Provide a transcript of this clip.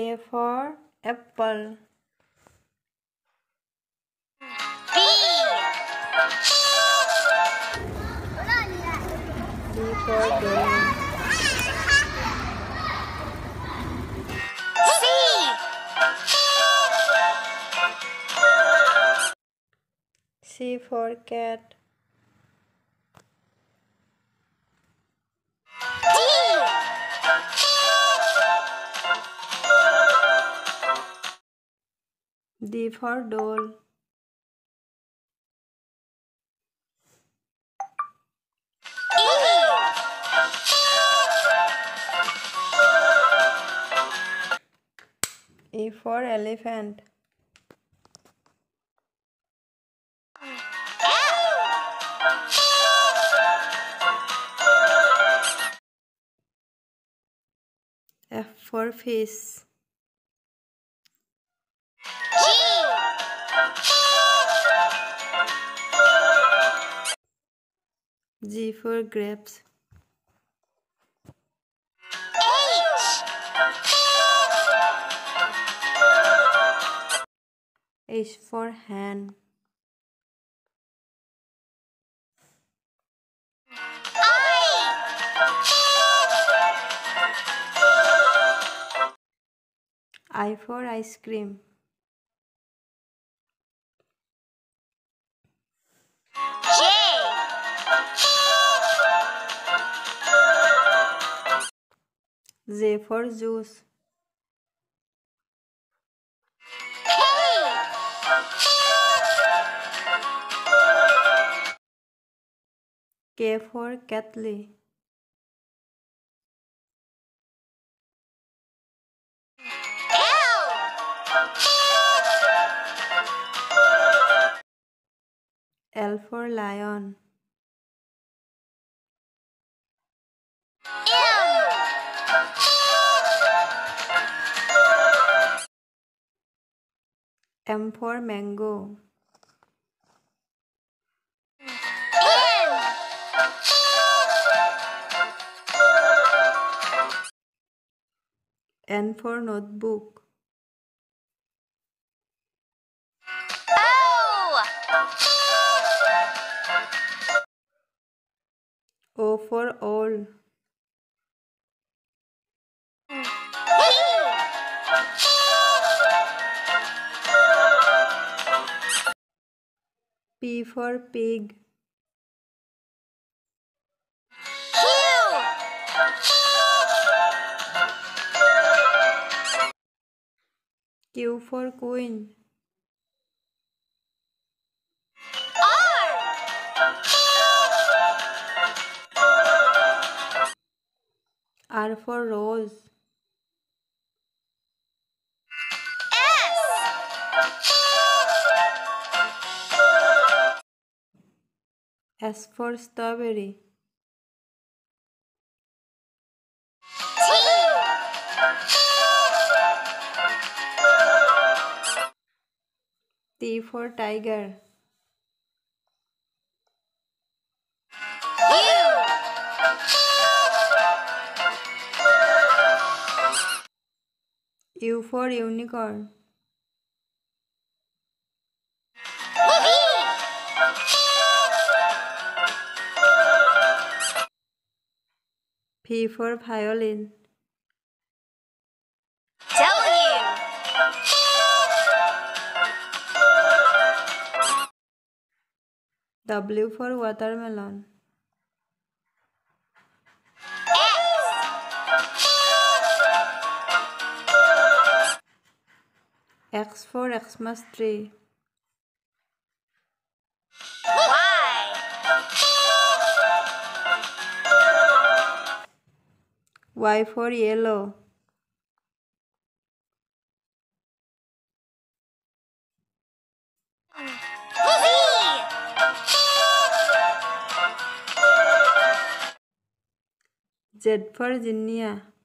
A for apple. B. D for balloon. C. C for cat. D for doll. E for elephant. F for fish. G for grapes. H for hen. I for ice cream. J for juice. K for kettle. L for lion. M for mango. N for notebook. O for owl. P for pig. Q for queen. R for rose. S for strawberry. T for tiger. U for unicorn. P for violin. W for watermelon. X for Xmas tree. Y for yellow. Z for Zinnia.